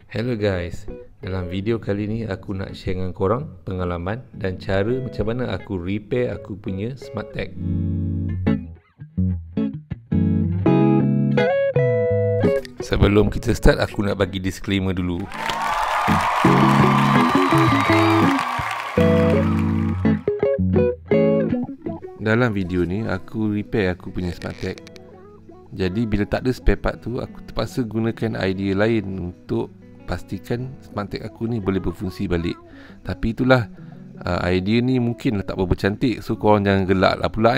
Hello guys, dalam video kali ni aku nak share dengan korang pengalaman dan cara macam mana aku repair aku punya SmartTag. Sebelum kita start, aku nak bagi disclaimer dulu. Dalam video ni aku repair aku punya SmartTag. Jadi bila tak ada spare part tu, aku terpaksa gunakan idea lain untuk pastikan SmartTag aku ni boleh berfungsi balik. Tapi itulah, idea ni mungkin tak berapa cantik, so korang jangan gelak lah pula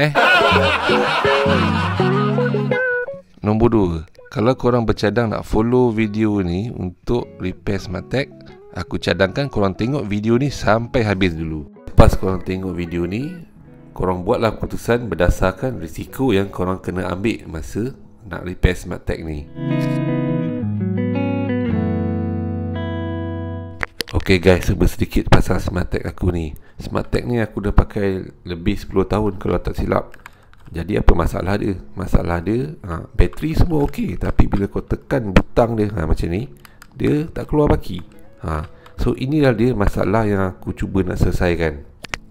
Nombor 2, kalau korang bercadang nak follow video ni untuk repair SmartTag, aku cadangkan korang tengok video ni sampai habis dulu. Lepas korang tengok video ni, korang buatlah keputusan berdasarkan risiko yang korang kena ambil masa nak repair SmartTag ni. Ok guys, sebut sedikit pasal SmartTag aku ni. SmartTag ni aku dah pakai lebih 10 tahun kalau tak silap. Jadi apa masalah dia? Masalah dia, bateri semua ok, tapi bila kau tekan butang dia macam ni, dia tak keluar baki. So inilah dia masalah yang aku cuba nak selesaikan.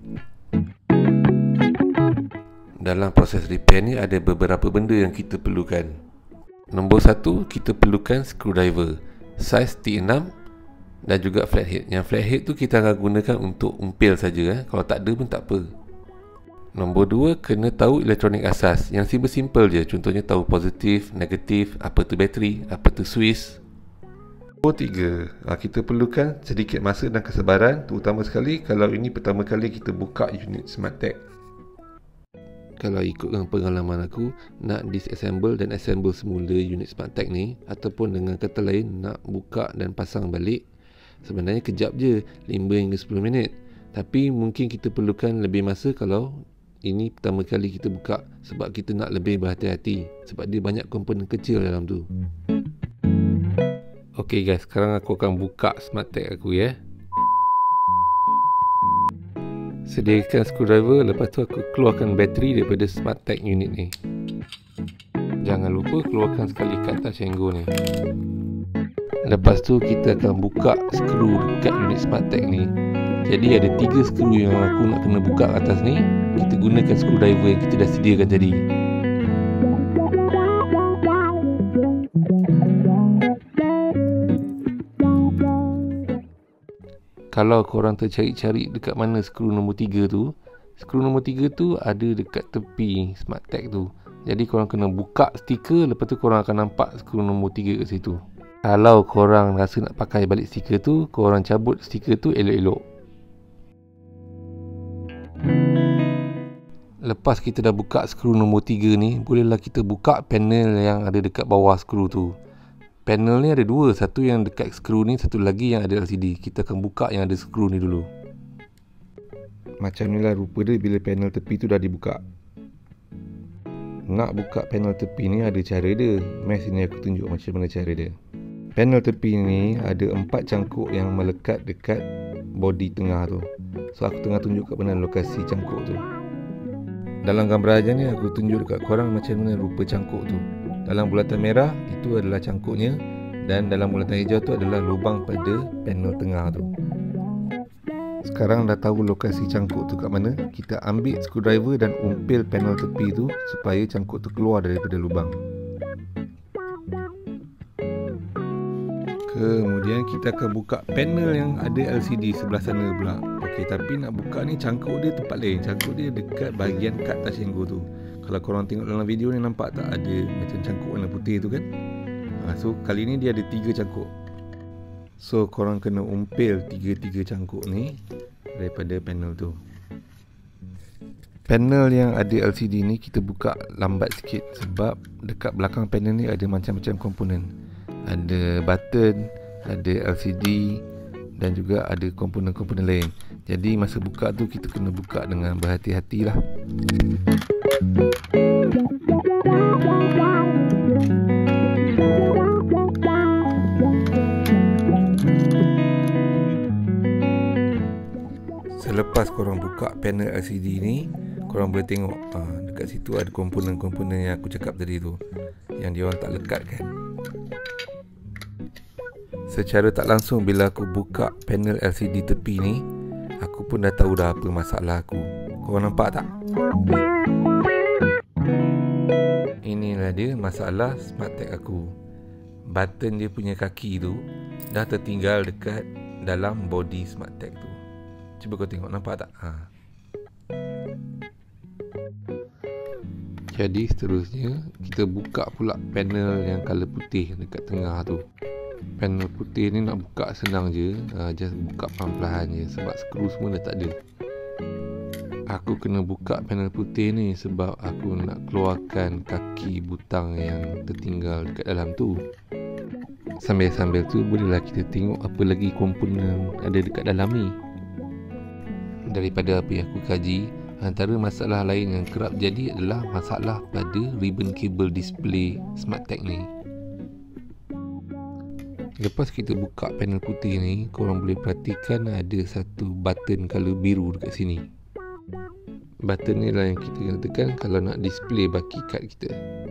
Dalam proses repair ni ada beberapa benda yang kita perlukan. Nombor 1, kita perlukan screwdriver saiz T6 dan juga flathead. Yang flathead tu kita akan gunakan untuk umpil saja. Kalau tak ada pun tak apa. Nombor 2, kena tahu elektronik asas. Yang simple-simple je. Contohnya tahu positif, negatif, apa tu bateri, apa tu switch. Nombor 3, kita perlukan sedikit masa dan kesabaran, terutama sekali kalau ini pertama kali kita buka unit SmartTag. Kalau ikutkan pengalaman aku, nak disassemble dan assemble semula unit SmartTag ni, ataupun dengan kata lain nak buka dan pasang balik, sebenarnya kejap je, 5 hingga 10 minit. Tapi mungkin kita perlukan lebih masa kalau ini pertama kali kita buka, sebab kita nak lebih berhati-hati, sebab dia banyak komponen kecil dalam tu. Ok guys, sekarang aku akan buka SmartTag aku Sediakan screwdriver, lepas tu aku keluarkan bateri daripada SmartTag unit ni. Jangan lupa keluarkan sekali kat touch and go ni. Lepas tu kita akan buka skru dekat unit SmartTag ni. Jadi ada 3 skru yang aku nak kena buka atas ni. Kita gunakan screwdriver yang kita dah sediakan tadi. Kalau korang tercari-cari dekat mana skru nombor 3 tu, skru nombor 3 tu ada dekat tepi SmartTag tu. Jadi korang kena buka stiker, lepas tu korang akan nampak skru nombor 3 kat situ. Kalau korang rasa nak pakai balik stiker tu, korang cabut stiker tu elok-elok. Lepas kita dah buka skru nombor 3 ni, bolehlah kita buka panel yang ada dekat bawah skru tu. Panel ni ada 2, satu yang dekat skru ni, satu lagi yang ada LCD. Kita akan buka yang ada skru ni dulu. Macam ni lah rupa dia bila panel tepi tu dah dibuka. Nak buka panel tepi ni ada cara dia. Mari sini aku tunjuk macam mana cara dia. Panel tepi ni ada 4 cangkuk yang melekat dekat body tengah tu. So aku tengah tunjuk kat mana lokasi cangkuk tu. Dalam gambar aja ni aku tunjuk dekat korang macam mana rupa cangkuk tu. Dalam bulatan merah itu adalah cangkuknya, dan dalam bulatan hijau tu adalah lubang pada panel tengah tu. Sekarang dah tahu lokasi cangkuk tu kat mana, kita ambil screwdriver dan umpil panel tepi tu supaya cangkuk tu keluar daripada lubang. Kemudian kita akan buka panel yang ada LCD sebelah sana pula. Okey, tapi nak buka ni cangkuk dia tempat lain. Cangkuk dia dekat bahagian kat touch and go tu. Kalau korang tengok dalam video ni, nampak tak ada macam cangkuk warna putih tu kan? So kali ni dia ada 3 cangkuk. So korang kena umpil 3 cangkuk ni daripada panel tu. Panel yang ada LCD ni kita buka lambat sikit, sebab dekat belakang panel ni ada macam-macam komponen. Ada button, ada LCD dan juga ada komponen-komponen lain. Jadi masa buka tu kita kena buka dengan berhati-hati lah. Selepas korang buka panel LCD ni, korang boleh tengok dekat situ ada komponen-komponen yang aku cakap tadi tu, yang dia orang tak lekatkan. Secara tak langsung bila aku buka panel LCD tepi ni, aku pun dah tahu dah apa masalah aku. Korang nampak tak? Inilah dia masalah SmartTag aku. Button dia punya kaki tu dah tertinggal dekat dalam body SmartTag tu. Cuba kau tengok, nampak tak? Jadi seterusnya kita buka pula panel yang colour putih dekat tengah tu. Panel putih ni nak buka senang je, just buka perlahan-lahan je sebab skru semua dah tak ada. Aku kena buka panel putih ni sebab aku nak keluarkan kaki butang yang tertinggal dekat dalam tu. Sambil-sambil tu bolehlah kita tengok apa lagi komponen ada dekat dalam ni. Daripada apa yang aku kaji, antara masalah lain yang kerap jadi adalah masalah pada ribbon cable display SmartTag ni. Lepas kita buka panel putih ni, korang boleh perhatikan ada satu button colour biru dekat sini. Button ni lah yang kita kena tekan kalau nak display baki kad kita.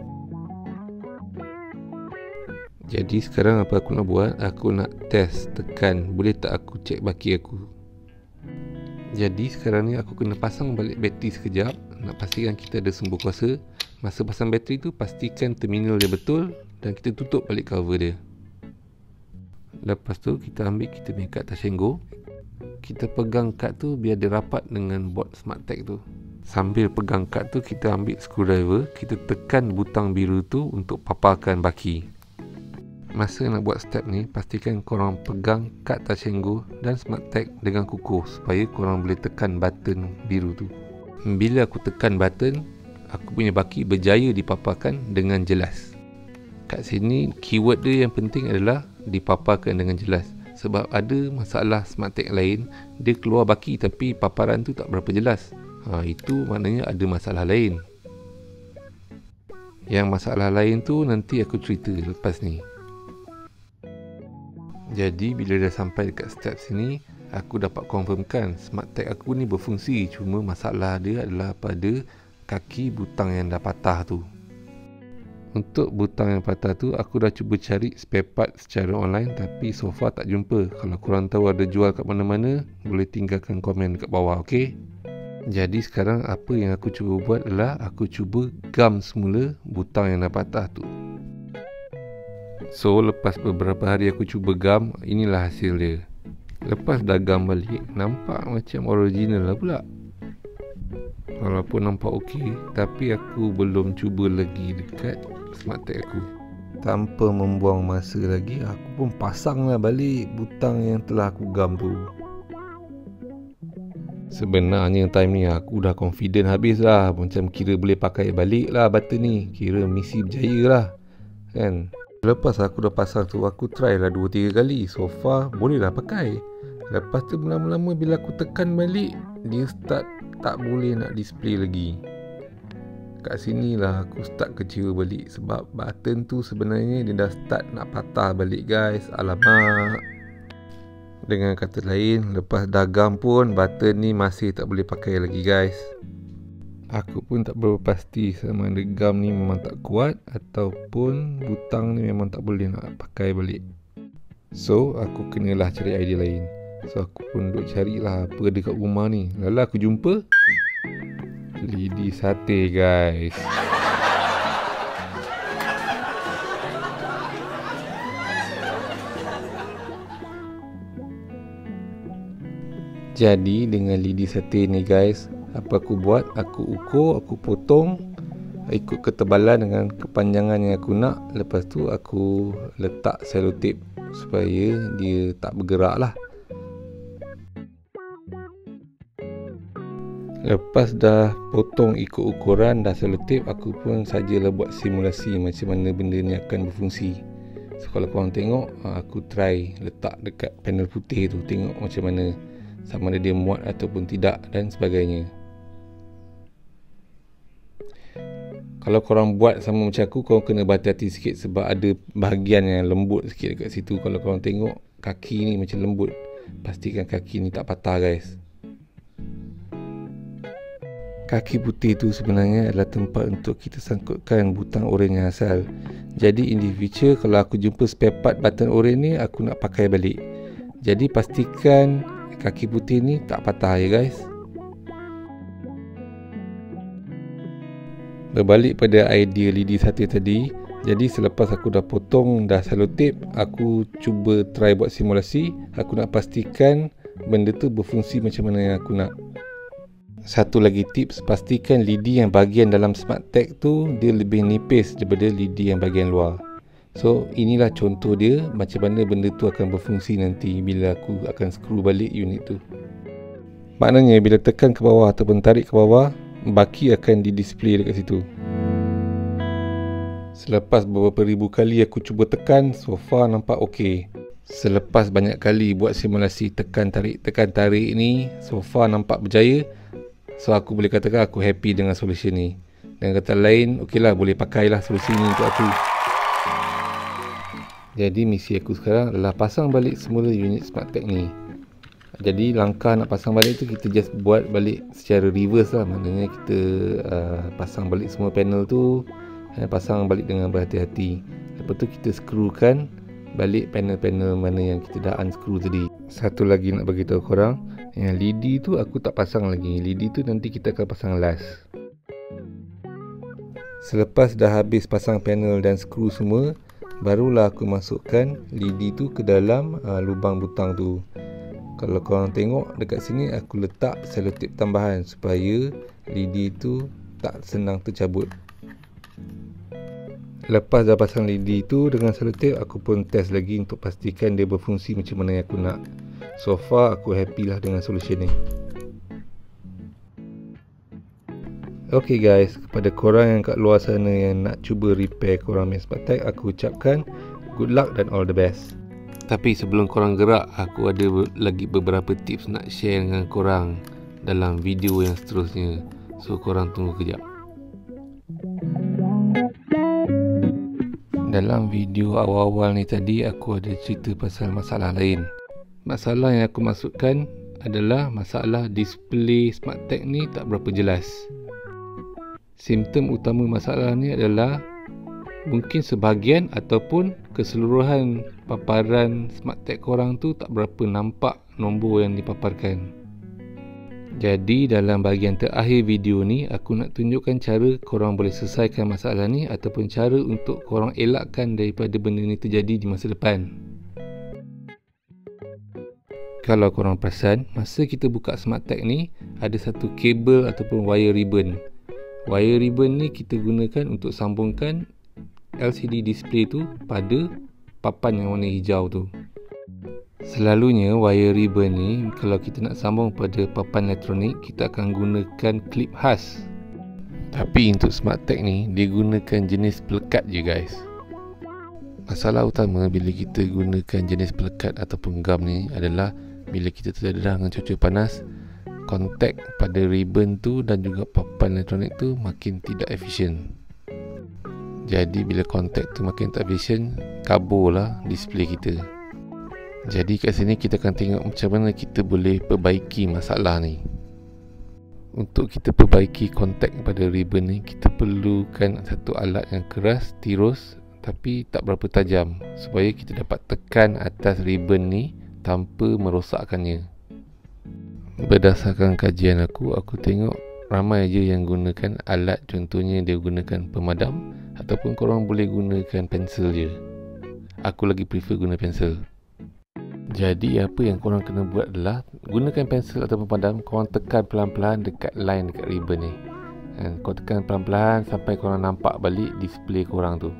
Jadi sekarang apa aku nak buat? Aku nak test tekan, boleh tak aku check baki aku. Jadi sekarang ni aku kena pasang balik bateri sekejap, nak pastikan kita ada sumber kuasa. Masa pasang bateri tu pastikan terminal dia betul dan kita tutup balik cover dia. Lepas tu kita ambil kita punya kad Tashengo. Kita pegang kad tu biar dia rapat dengan board SmartTag tu. Sambil pegang kad tu kita ambil screwdriver, kita tekan butang biru tu untuk paparkan baki. Masa nak buat step ni, pastikan korang pegang kad Tashengo dan SmartTag dengan kukuh supaya korang boleh tekan button biru tu. Bila aku tekan button, aku punya baki berjaya dipaparkan dengan jelas. Kat sini keyword dia yang penting adalah dipaparkan dengan jelas. Sebab ada masalah SmartTag lain, dia keluar baki tapi paparan tu tak berapa jelas. Itu maknanya ada masalah lain. Yang masalah lain tu nanti aku cerita lepas ni. Jadi bila dah sampai dekat step sini, aku dapat confirmkan SmartTag aku ni berfungsi. Cuma masalah dia adalah pada kaki butang yang dah patah tu. Untuk butang yang patah tu, aku dah cuba cari spare part secara online tapi so far tak jumpa. Kalau korang tahu ada jual kat mana-mana, boleh tinggalkan komen dekat bawah, ok? Jadi sekarang apa yang aku cuba buat adalah aku cuba gam semula butang yang dah patah tu. So lepas beberapa hari aku cuba gam, inilah hasil dia. Lepas dah gam balik, nampak macam original lah pula. Walaupun nampak okey, tapi aku belum cuba lagi dekat SmartTag aku. Tanpa membuang masa lagi, aku pun pasanglah balik butang yang telah aku gam tu. Sebenarnya time ni aku dah confident habis lah. Macam kira boleh pakai balik lah button ni. Kira misi berjaya lah, kan? Lepas aku dah pasang tu, aku try lah 2-3 kali. So far boleh lah pakai. Lepas tu lama-lama bila aku tekan balik, dia start tak boleh nak display lagi. Kat sini lah aku start kecewa balik. Sebab button tu sebenarnya dia dah start nak patah balik guys. Alamak. Dengan kata lain, lepas dah gam pun button ni masih tak boleh pakai lagi guys. Aku pun tak berapa pasti sama ada gam ni memang tak kuat ataupun butang ni memang tak boleh nak pakai balik. So aku kenalah cari idea lain. So aku pun duk carilah apa ada kat rumah ni. Lalu aku jumpa lidi sate guys. Jadi dengan lidi sate ni guys, apa aku buat? Aku ukur, aku potong ikut ketebalan dengan kepanjangan yang aku nak. Lepas tu aku letak selotip supaya dia tak bergerak lah. Lepas dah potong ikut ukuran, dah selotip, aku pun sajalah buat simulasi macam mana benda ni akan berfungsi. So kalau korang tengok, aku try letak dekat panel putih tu, tengok macam mana, sama ada dia muat ataupun tidak dan sebagainya. Kalau korang buat sama macam aku, korang kena berhati-hati sikit sebab ada bahagian yang lembut sikit dekat situ. Kalau korang tengok kaki ni macam lembut, pastikan kaki ni tak patah guys. Kaki putih tu sebenarnya adalah tempat untuk kita sangkutkan butang oranye asal. Jadi in the future kalau aku jumpa spare part button oren ni, aku nak pakai balik. Jadi pastikan kaki putih ni tak patah ya guys. Berbalik pada idea lidi satu tadi. Jadi selepas aku dah potong dah selotip, aku cuba try buat simulasi. Aku nak pastikan benda tu berfungsi macam mana yang aku nak. Satu lagi tips, pastikan lidi yang bahagian dalam smart tag tu dia lebih nipis daripada lidi yang bahagian luar. So inilah contoh dia macam mana benda tu akan berfungsi nanti bila aku akan screw balik unit tu. Maknanya bila tekan ke bawah ataupun tarik ke bawah, baki akan di display dekat situ. Selepas beberapa ribu kali aku cuba tekan, so far nampak okey. Selepas banyak kali buat simulasi tekan tarik ni, so far nampak berjaya. So aku boleh katakan aku happy dengan solution ni. Dengan kata lain, okeylah, boleh pakailah solusi ni untuk aku. Jadi misi aku sekarang adalah pasang balik semula unit smart tag ni. Jadi langkah nak pasang balik tu kita just buat balik secara reverse lah. Maknanya kita pasang balik semua panel tu, pasang balik dengan berhati-hati. Lepas tu kita screwkan balik panel-panel mana yang kita dah unscrew tadi. Satu lagi nak bagi tahu korang, yang lidi tu aku tak pasang lagi. Lidi tu nanti kita akan pasang last. Selepas dah habis pasang panel dan screw semua, barulah aku masukkan lidi tu ke dalam lubang butang tu. Kalau korang tengok dekat sini, aku letak selotip tambahan supaya lidi tu tak senang tercabut. Lepas dah pasang lidi tu dengan selotip, aku pun test lagi untuk pastikan dia berfungsi macam mana yang aku nak. So far aku happy lah dengan solution ni. Okay guys, kepada korang yang kat luar sana yang nak cuba repair korang punya smart tag, aku ucapkan good luck dan all the best. Tapi sebelum korang gerak, aku ada lagi beberapa tips nak share dengan korang dalam video yang seterusnya. So korang tunggu kejap. Dalam video awal-awal ni tadi, aku ada cerita pasal masalah lain. Masalah yang aku masukkan adalah masalah display smart tag ni tak berapa jelas. Simptom utama masalah ni adalah mungkin sebahagian ataupun keseluruhan paparan smart tag korang tu tak berapa nampak nombor yang dipaparkan. Jadi dalam bahagian terakhir video ni, aku nak tunjukkan cara korang boleh selesaikan masalah ni ataupun cara untuk korang elakkan daripada benda ni terjadi di masa depan. Kalau korang perasan, masa kita buka smart tag ni, ada satu kabel ataupun wire ribbon. Wire ribbon ni kita gunakan untuk sambungkan LCD display tu pada papan yang warna hijau tu. Selalunya wire ribbon ni kalau kita nak sambung pada papan elektronik, kita akan gunakan klip khas. Tapi untuk smart tag ni, dia gunakan jenis pelekat je guys. Masalah utama bila kita gunakan jenis pelekat ataupun gam ni adalah bila kita terdedah dengan cuaca panas, kontak pada ribbon tu dan juga papan elektronik tu makin tidak efisien. Jadi bila kontak tu makin tak efisien, kabur lah display kita. Jadi kat sini kita akan tengok macam mana kita boleh perbaiki masalah ni. Untuk kita perbaiki kontak pada ribbon ni, kita perlukan satu alat yang keras, tirus tapi tak berapa tajam, supaya kita dapat tekan atas ribbon ni tanpa merosakkannya. Berdasarkan kajian aku tengok ramai je yang gunakan alat, contohnya dia gunakan pemadam ataupun korang boleh gunakan pensel je. Aku lagi prefer guna pensel. Jadi apa yang korang kena buat adalah gunakan pensel ataupun pemadam, korang tekan pelan-pelan dekat line dekat ribbon ni. Korang tekan pelan-pelan sampai korang nampak balik display korang tu.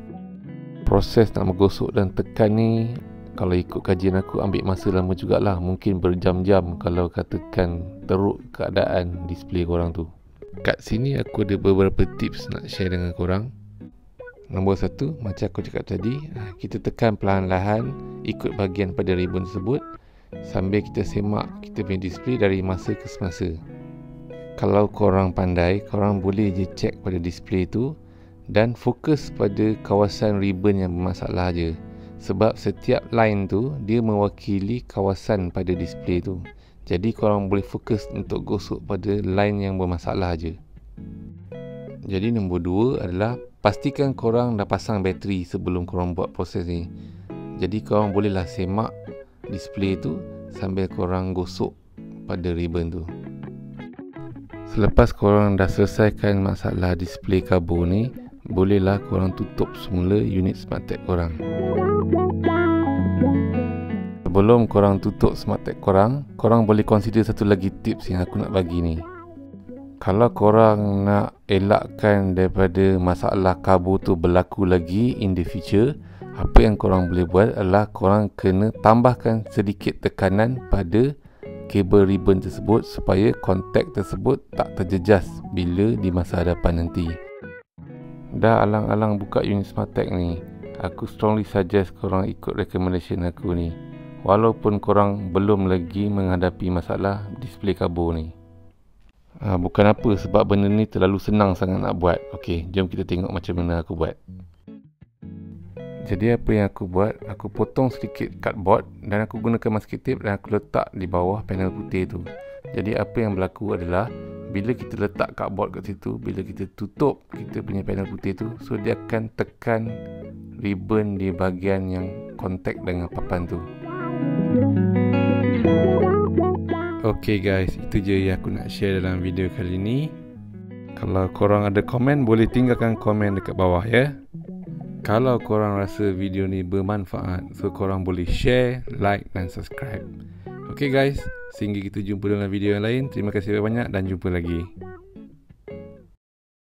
Proses nak menggosok dan tekan ni, kalau ikut kajian aku ambil masa lama jugalah, mungkin berjam-jam kalau katakan teruk keadaan display korang tu. Kat sini aku ada beberapa tips nak share dengan korang. Nombor satu, macam aku cakap tadi, kita tekan perlahan-lahan ikut bahagian pada ribbon tersebut sambil kita semak kita punya display dari masa ke semasa. Kalau korang pandai, korang boleh je check pada display tu dan fokus pada kawasan ribbon yang bermasalah je. Sebab setiap line tu dia mewakili kawasan pada display tu. Jadi korang boleh fokus untuk gosok pada line yang bermasalah je. Jadi nombor 2 adalah pastikan korang dah pasang bateri sebelum korang buat proses ni. Jadi korang bolehlah semak display tu sambil korang gosok pada ribbon tu. Selepas korang dah selesaikan masalah display karbo ni, bolehlah korang tutup semula unit SmartTag korang. Sebelum korang tutup SmartTag korang boleh consider satu lagi tips yang aku nak bagi ni. Kalau korang nak elakkan daripada masalah karbo tu berlaku lagi in the future, apa yang korang boleh buat adalah korang kena tambahkan sedikit tekanan pada kabel ribbon tersebut supaya kontak tersebut tak terjejas bila di masa hadapan nanti. Dah alang-alang buka unit SmartTag ni, aku strongly suggest korang ikut recommendation aku ni, walaupun korang belum lagi menghadapi masalah display karbo ni. Bukan apa, sebab benda ni terlalu senang sangat nak buat. Okey, jom kita tengok macam mana aku buat. Jadi apa yang aku buat, aku potong sedikit cardboard dan aku gunakan masking tape dan aku letak di bawah panel putih tu. Jadi apa yang berlaku adalah bila kita letak cardboard kat situ, bila kita tutup kita punya panel putih tu, so dia akan tekan ribbon di bahagian yang kontak dengan papan tu. Okay guys, itu je yang aku nak share dalam video kali ni. Kalau korang ada komen, boleh tinggalkan komen dekat bawah ya. Kalau korang rasa video ni bermanfaat, so korang boleh share, like dan subscribe. Okay guys, sehingga kita jumpa dalam video yang lain. Terima kasih banyak dan jumpa lagi.